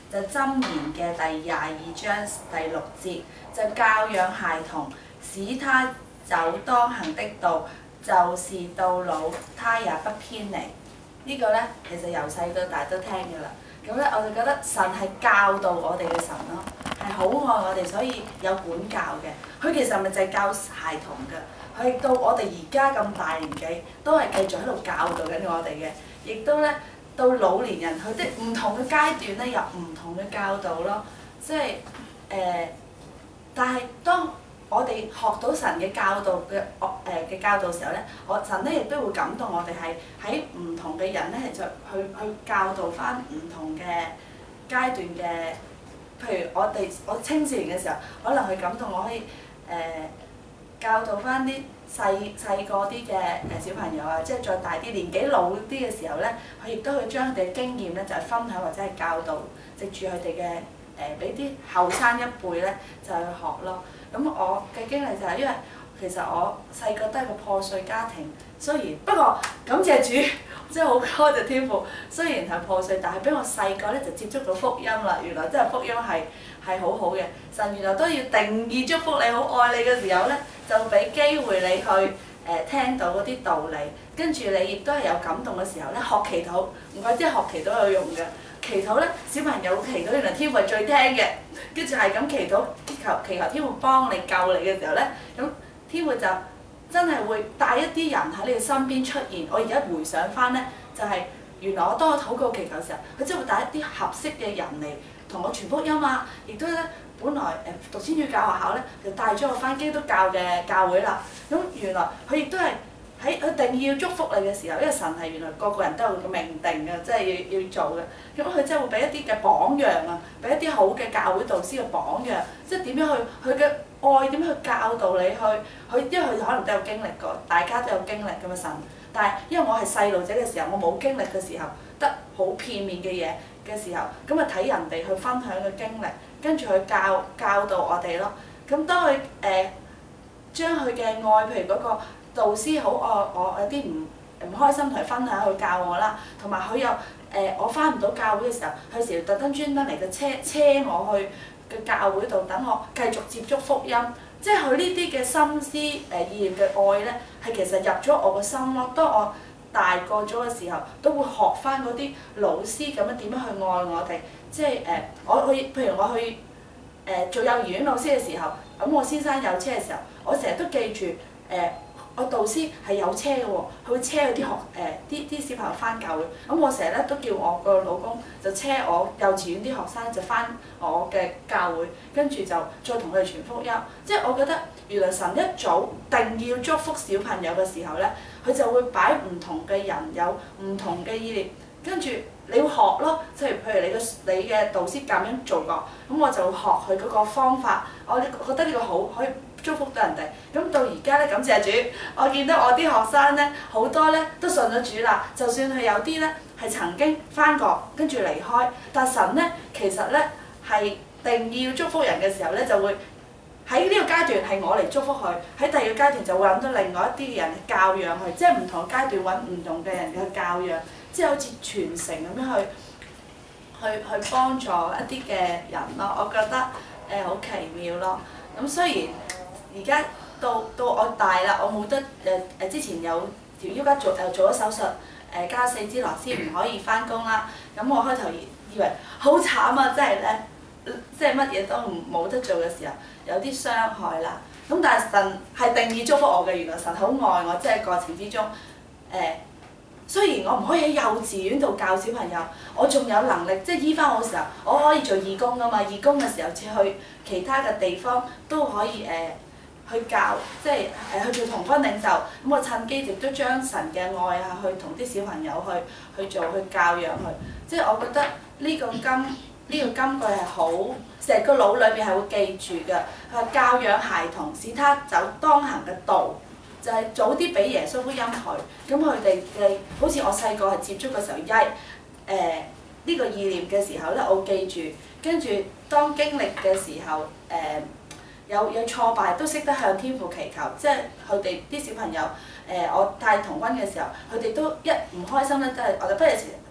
就箴言嘅第22章第6節，就教養孩童，使他走當行的道，就是到老他也不偏離。呢個咧其實由細到大都聽㗎啦。咁咧我就覺得神係教導我哋嘅神咯，係好愛我哋，所以有管教嘅。佢其實咪就係教孩童㗎，佢到我哋而家咁大年紀，都係繼續喺度教導緊我哋嘅，亦都咧到老年人佢啲唔同嘅階段咧有唔同嘅教導咯，即係但係當我哋學到神嘅教導嘅教導時候咧，神咧亦都會感動我哋係喺唔同嘅人咧，就去教導翻唔同嘅階段嘅，譬如我青少年嘅時候，可能佢感動我可以教導翻啲細個啲嘅小朋友啊，即係再大啲年紀老啲嘅時候咧，佢亦都會將佢哋嘅經驗咧就係分享或者係教導，藉住佢哋嘅俾啲後生一輩咧就去學咯。咁我嘅經歷就係因為其實我細個都係個破碎家庭，雖然不過感謝主，真係好多謝天父。雖然係破碎，但係俾我細個咧就接觸到福音啦。原來真係福音係好好嘅。神原來都要定義祝福你，好愛你嘅時候咧，就俾機會你去聽到嗰啲道理，跟住你亦都係有感動嘅時候咧，學祈禱，唔怪之學祈禱有用嘅。祈禱咧，小朋友祈禱原來天父係最聽嘅，跟住係咁祈禱，祈求天父幫你救你嘅時候咧，咁天父就真係會帶一啲人喺你嘅身邊出現。我而家回想翻咧，就係原來當我禱告祈求嘅時候，佢真係會帶一啲合適嘅人嚟同我傳福音啊，亦都咧本來讀天主教學校咧，就帶咗我翻基督教嘅教會啦。咁原來佢亦都係。喺佢定義要祝福你嘅時候，因為神係原來個個人都有個命定嘅，即係要做嘅。咁佢真係會俾一啲嘅榜樣啊，俾一啲好嘅教會導師嘅榜樣，即係點樣去佢嘅愛點樣去教導你去，因為佢可能都有經歷過，大家都有經歷咁嘅神。但係因為我係細路仔嘅時候，我冇經歷嘅時候，得好片面嘅嘢嘅時候，咁啊睇人哋去分享嘅經歷，跟住去教導我哋咯。咁當佢將佢嘅愛，譬如嗰個導師好愛我，有啲唔開心同佢分享，佢教我啦，同埋佢又我翻唔到教會嘅時候，佢時特登專登嚟嘅車我去嘅教會度，等我繼續接觸福音。即係佢呢啲嘅心思意念嘅愛咧，係其實入咗我個心咯。當我大個咗嘅時候，都會學翻嗰啲老師咁樣點樣去愛我哋。即係譬如我去做幼兒園老師嘅時候，咁我先生有車嘅時候，我成日都記住我導師係有車嘅喎，佢會車佢啲小朋友翻教會。咁我成日咧都叫我個老公就車我幼稚園啲學生就翻我嘅教會，跟住就再同佢哋傳福音。即係我覺得原來神一早定要祝福小朋友嘅時候咧，佢就會擺唔同嘅人有唔同嘅意念，跟住你要學咯。即係譬如你嘅導師咁樣做過，咁我就學佢嗰個方法。我覺得呢個好可以祝福到人哋。咁到而家咧，感謝主，我見到我啲學生咧好多咧都信咗主啦。就算佢有啲咧係曾經翻過，跟住離開，但神咧其實咧係定要祝福人嘅時候咧，就會喺呢個階段係我嚟祝福佢，喺第二個階段就會揾到另外一啲嘅人教養佢，即係唔同階段揾唔同嘅人去教養，即係好似傳承咁樣去幫助一啲嘅人咯。我覺得好奇妙咯。咁雖然而家到我大啦，我冇得之前有條腰骨做咗手術，加4支螺絲唔可以翻工啦。咁我開頭以為好慘啊，即係咧，即係乜嘢都冇得做嘅時候，有啲傷害啦。咁但係神係定義祝福我嘅，原來神好愛我，即係過程之中雖然我唔可以喺幼稚園度教小朋友，我仲有能力即係醫翻我嘅時候，我可以做義工㗎嘛。義工嘅時候，去其他嘅地方都可以去教，即係去做童軍領袖。咁我趁機亦都將神嘅愛啊，去同啲小朋友去做，去教養佢。即係我覺得呢個金句係好，成個腦裏邊係會記住嘅。佢話教養孩童，使他走當行嘅道。就係早啲俾耶穌福音佢，咁佢哋嘅好似我細個係接觸嘅時候，呢個意念嘅時候咧，我記住，跟住當經歷嘅時候，有挫敗都識得向天父祈求，即係佢哋啲小朋友，我帶童軍嘅時候，佢哋都一唔開心咧，都係我哋不如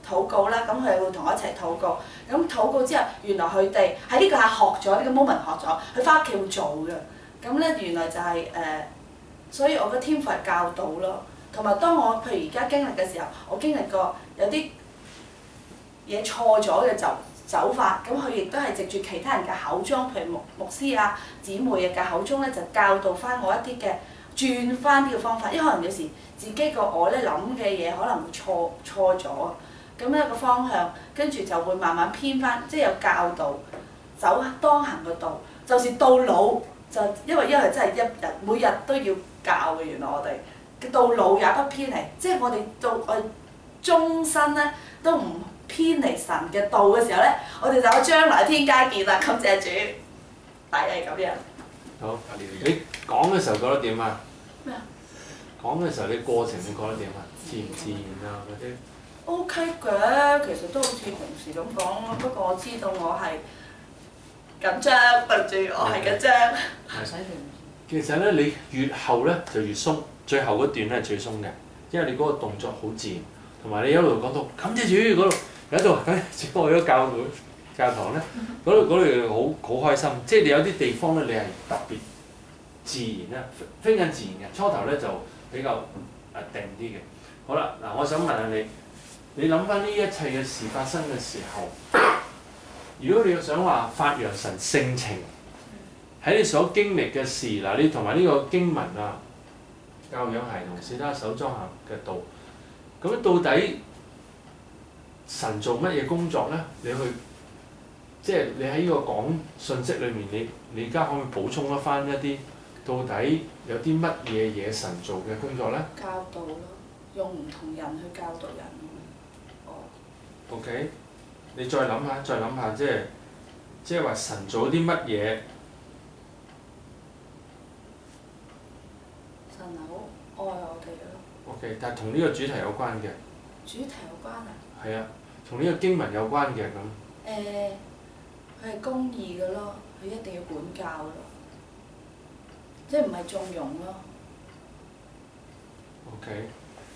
禱告啦，咁佢哋會同我一齊禱告。咁禱告之後，原來佢哋喺呢個係學咗呢個 moment 學咗，佢翻屋企會做嘅。咁咧原來就係所以我嘅天賦係教導咯。同埋當我譬如而家經歷嘅時候，我經歷過有啲嘢錯咗嘅走法，咁佢亦都係藉住其他人嘅口中，譬如牧師啊、姊妹嘅口中咧，就教導翻我一啲嘅轉翻呢個方法。因為可能有時自己個我咧諗嘅嘢可能會錯咗，咁一個方向，跟住就會慢慢偏翻，即係有教導走當行嘅道。就是到老就因為真係一日每日都要教嘅，原來我哋到老也不偏離，即係我哋到我哋終身咧都唔偏離神嘅道嘅時候咧，我哋就有將來天家見啦！感謝主，大係咁樣。 好，你講嘅時候覺得點啊？ 咩啊？ 講嘅時候你過程你覺得點啊？自唔自然啊？嗰啲 OK 嘅，其實都好似平時咁講咯。不過我知道我係緊張，對住我係緊張。唔使其實咧，你越後咧就越鬆，最後嗰段咧係最鬆嘅，因為你嗰個動作好自然，同埋你一路講到感謝主嗰度，有一度感謝主我去咗教堂咧，嗰度好開心，即係你有啲地方咧，你係特別自然啦，非常自然嘅。初頭咧就比較定啲嘅。好啦，嗱，我想問下你，你諗翻呢一切嘅事發生嘅時候，如果你想話發揚神性情，喺你所經歷嘅事嗱，你同埋呢個經文啊，教養孩童，使他手裝下嘅道，咁到底神做乜嘢工作咧？你去即係你喺呢個講信息裏面，你而家可唔可以補充一翻一啲到底有啲乜嘢嘢神做嘅工作咧？ 教導咯，用唔同人去教導人。哦。 OK， 你再諗下，即係話神做啲乜嘢？ 神好愛我哋咯。 OK， 但係同呢個主題有關嘅。 主題有關啊？ 係啊，同呢個經文有關嘅咁。 佢係公義嘅咯，佢一定要管教咯，即係唔係縱容咯。 OK，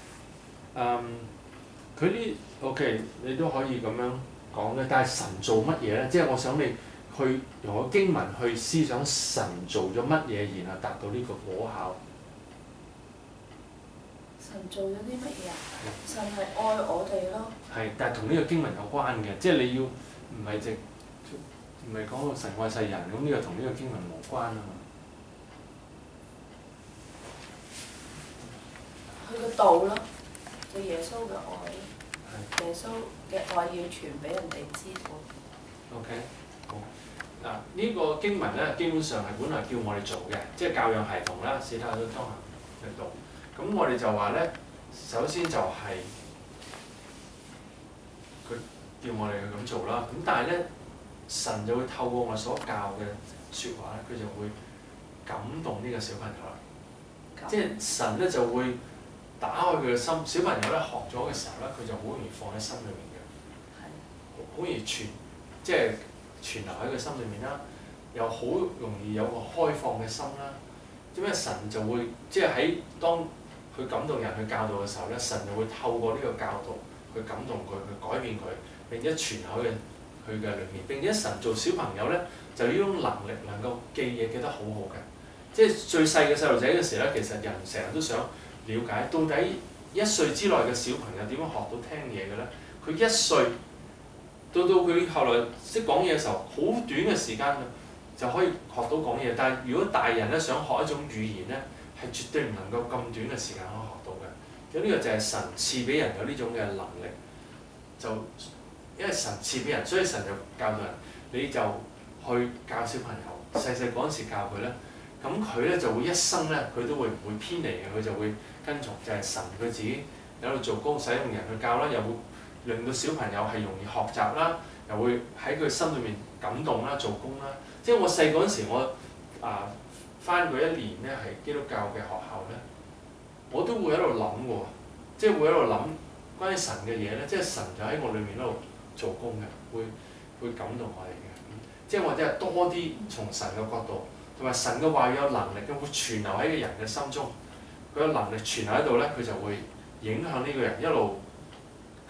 佢呢 OK， 你都可以咁樣講嘅，但係神做乜嘢咧？即係我想你去用個經文去思想神做咗乜嘢，然後達到呢個果效。 神做咗啲乜嘢啊？神係愛我哋咯。 係，但係同呢個經文有關嘅，即係你要唔係講到神愛世人，咁呢個同呢個經文無關啊嘛。 佢個道咯，對耶穌嘅愛，耶穌嘅愛要傳俾人哋知道。 OK， 好。嗱，呢個經文咧，基本上係本來叫我哋做嘅，即係教養孩童啦，使他都當行嘅道。咁我哋就話咧，首先就係佢叫我哋去咁做啦。咁但係咧，神就會透過我所教嘅説話咧，佢就會感動呢個小朋友啦。即係神咧就會打開佢嘅心，小朋友咧學咗嘅時候咧，佢就好容易放喺心裏面嘅，好容易即係存留喺佢心裏面啦，又好容易有個開放嘅心啦。點解神就會即係喺當佢感動人去教導嘅時候咧，神就會透過呢個教導去感動佢，去改變佢，並且存喺佢嘅裏面。並且神做小朋友咧，就呢種能力能夠記嘢記得好好嘅。即係最細嘅細路仔嘅時候咧，其實人成日都想了解到底1歲之內嘅小朋友點樣學到聽嘢嘅咧？佢1歲到佢後來識講嘢嘅時候，好短嘅時間就可以學到講嘢。但係如果大人咧想學一種語言咧，係絕對唔能夠咁短嘅時間可以學到嘅。咁呢個就係神賜俾人有呢種嘅能力，就因為神賜俾人，所以神就教導人，你就去教小朋友，細細嗰陣時教佢咧，咁佢咧就會一生咧，佢都會唔會偏離嘅，佢就會跟從，就係神佢自己喺度做工，使用人去教啦，又會令到小朋友係容易學習啦，又會喺佢心裏面感動啦、做工啦。即係我細嗰陣時，我返過1年咧係基督教嘅學校咧，我都會喺度諗喎，即係會喺度諗關於神嘅嘢咧，即係神就喺我裏面喺度做工嘅，會感動我哋嘅。即係或者係多啲從神嘅角度，同埋神嘅話語有能力嘅，會存留喺個人嘅心中。佢有能力存留喺度咧，佢就會影響呢個人一路感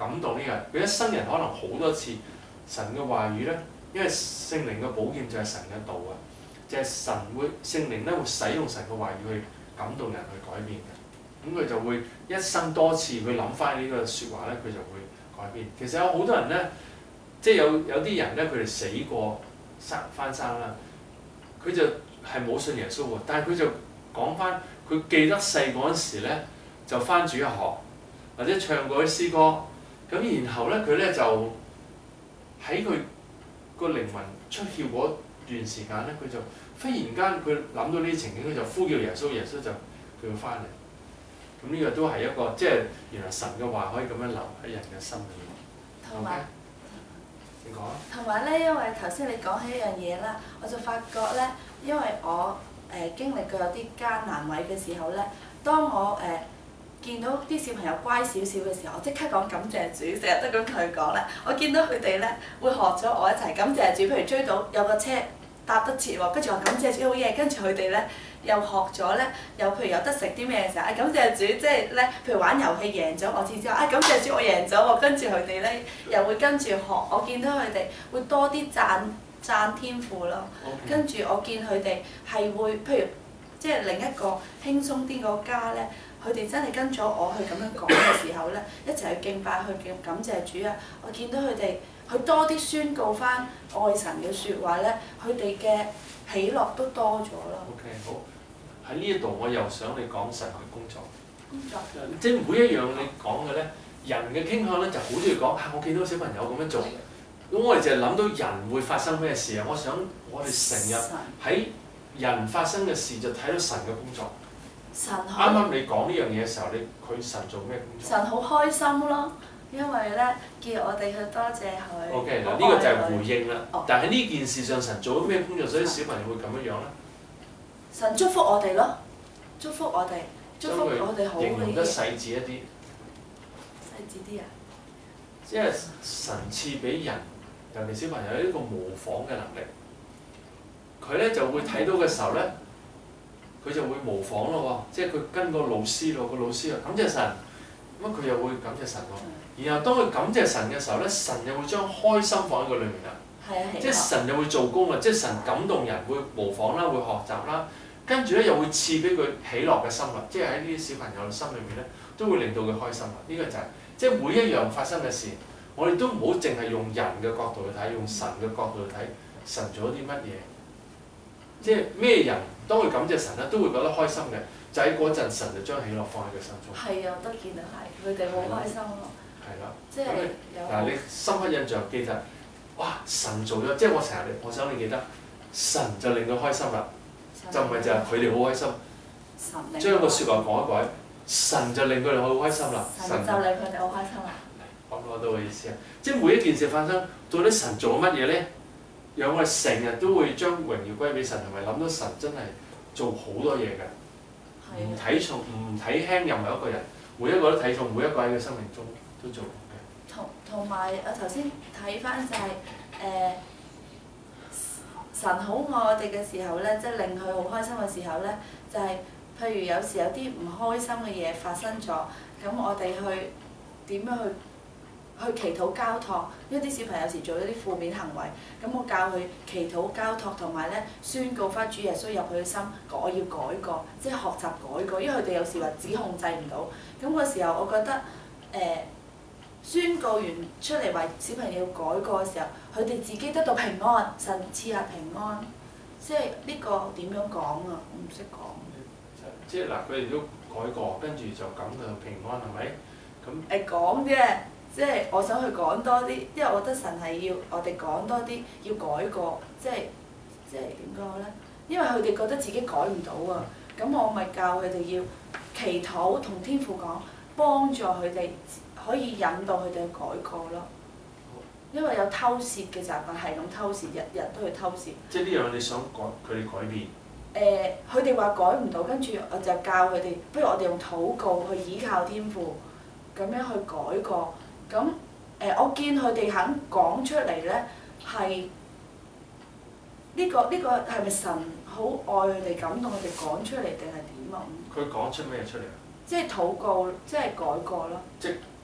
感動呢個人。佢一生人可能好多次神嘅話語咧，因為聖靈嘅寶劍就係神嘅道啊，就係聖靈咧會使用神嘅話語去感動人去改變嘅。咁佢就會一生多次去諗翻呢個説話咧，佢就會改變。其實有好多人咧，即係有啲人咧，佢哋死過翻生啦，佢就係冇信耶穌喎，但係佢就講翻佢記得細嗰陣時咧，就翻主日學或者唱過啲詩歌，咁然後咧佢咧就喺佢個靈魂出竅嗰段時間咧，佢就忽然間佢諗到呢啲情景，佢就呼叫耶穌，耶穌就叫佢翻嚟。咁呢個都係一個即係原來神嘅話可以咁樣留喺人嘅心裏面。 同埋， 你講啊。 同埋咧，因為頭先你講起一樣嘢啦，我就發覺咧，因為我經歷過有啲艱難位嘅時候咧，當我見到啲小朋友乖少少嘅時候，我即刻講感謝主，成日都咁同佢講咧。我見到佢哋咧會學咗我一齊感謝主，譬如追到有個車搭得切喎，跟住我感謝主好嘢，跟住佢哋咧又學咗咧，又譬如有得食啲咩嘅時候，感謝主，即係咧，譬如玩遊戲贏咗我次之後，感謝主我贏咗喎，跟住佢哋咧又會跟住學，我見到佢哋會多啲讚天父咯，跟住我見佢哋係會譬如即係另一個輕鬆啲個家咧。佢哋真係跟咗我去咁樣講嘅時候咧，一齊去敬拜、去感謝主啊！我見到佢哋，佢多啲宣告翻愛神嘅説話咧，佢哋嘅喜樂都多咗咯。 OK， 好。喺呢一度我又想你講神嘅工作。 工作。 即係每一樣你講嘅咧，人嘅傾向咧就好中意講我見到小朋友咁樣做，咁我哋就係諗到人會發生咩事啊！我想我哋成日喺人發生嘅事就睇到神嘅工作。啱啱你講呢樣嘢嘅時候，佢神做咩工作？神好開心咯，因為咧叫我哋去多謝佢。OK， 嗱呢個就係回應啦。但係喺呢件事上，神做咗咩工作，所以小朋友會咁樣樣咧？神祝福我哋咯，祝福我哋，祝福我哋好嘅嘢。形容得細緻一啲。細緻啲啊！即係神賜俾人，尤其小朋友呢個模仿嘅能力，佢咧就會睇到嘅時候咧。佢就會模仿咯喎，即係佢跟個老師咯，個老師又感謝神，咁佢又會感謝神喎。然後當佢感謝神嘅時候咧，神又會將開心放喺佢裏面啦。即係神又會做工啊！即係神感動人會模仿啦，會學習啦，跟住咧又會賜俾佢喜樂嘅心啦。即係喺呢啲小朋友嘅心裏面咧，都會令到佢開心啦。呢個就係即係每一樣發生嘅事，我哋都唔好淨係用人嘅角度去睇，用神嘅角度去睇，神做咗啲乜嘢。即係咩人，當佢感謝神咧，都會覺得開心嘅。就喺嗰陣，神就將喜樂放喺佢心中。係啊，我都見到係，佢哋好開心咯。係啦。即係嗱，你深刻印象記得，哇！神做咗，即係我想你記得，神就令佢開心啦，就唔係就係佢哋好開心。將個説話改一改，神就令佢哋好開心啦。神就令佢哋好開心啦。講到嘅意思啊，即係每一件事發生，到底神做咗乜嘢咧？讓我哋成日都會將榮耀歸俾神，同埋諗到神真係做好多嘢㗎，唔睇重唔睇輕任何一個人，每一個都睇重，每一個喺佢生命中都做嘅。同埋我頭先睇翻就係神好愛我哋嘅時候咧，即係令佢好開心嘅時候咧，就係譬如有時有啲唔開心嘅嘢發生咗，咁我哋去點樣去祈禱交託，因為啲小朋友有時做咗啲負面行為，咁我教佢祈禱交託，同埋咧宣告翻主耶穌入佢嘅心，我要改過，即係學習改過，因為佢哋有時話自己控制唔到，咁個時候我覺得宣告完出嚟話小朋友要改過嘅時候，佢哋自己得到平安，神賜下平安，即係呢個點樣講啊？我唔識講。即係嗱，佢哋都改過，跟住就感到平安係咪？咁講啫。即係我想去講多啲，因為我覺得神係要我哋講多啲，要改過，即係點講咧？因為佢哋覺得自己改唔到啊，咁我咪教佢哋要祈禱同天父講，幫助佢哋可以引導佢哋去改過咯。因為有偷竊嘅習慣，係咁偷竊，日日都去偷竊。即係呢樣你想改佢哋改變？佢哋話改唔到，跟住我就教佢哋，不如我哋用禱告去倚靠天父，咁樣去改過。咁我見佢哋肯講出嚟咧，係呢個係咪神好愛佢哋感動佢哋講出嚟定係點啊？佢講出咩出嚟啊？即係禱告，即係改過咯。即係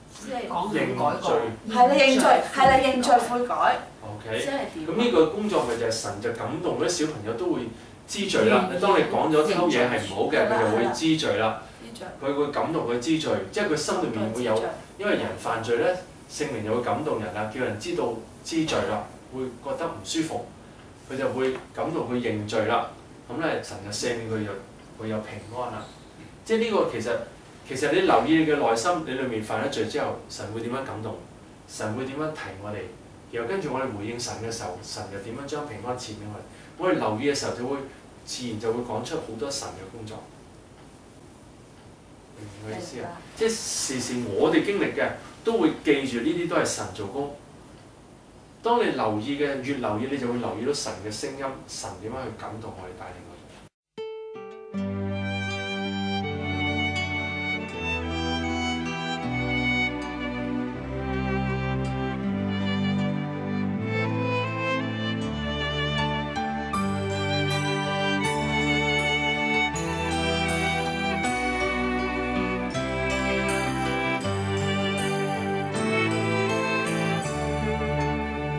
即係講認改過， 罪。 係啦，認罪，係啦，認罪悔改， OK。 即係點？ 咁呢個工作咪就係神就感動嗰啲小朋友都會知罪啦。當你講咗偷嘢係唔好嘅，佢就會知罪啦。佢會感動佢知罪，即係佢心裏面會有，因為人犯罪咧，聖靈就會感動人啦，叫人知道知罪啦，會覺得唔舒服，佢就會感動佢認罪啦。咁咧神就赦免佢，就會有平安啦。即係呢個其實你留意你嘅內心，你裏面犯咗罪之後，神會點樣感動？神會點樣提我哋？然後跟住我哋回應神嘅時候，神又點樣將平安賜俾我哋？我哋留意嘅時候，就會自然就會講出好多神嘅工作。明唔明我意思啊？即係時時我哋經歷嘅，都會記住呢啲都係神做工。當你留意嘅越留意，你就會留意到神嘅聲音，神點樣去感動我哋、帶領我哋。